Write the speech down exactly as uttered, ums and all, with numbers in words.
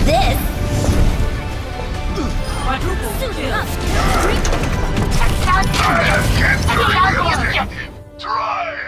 this! I have cancer in your objective! Try!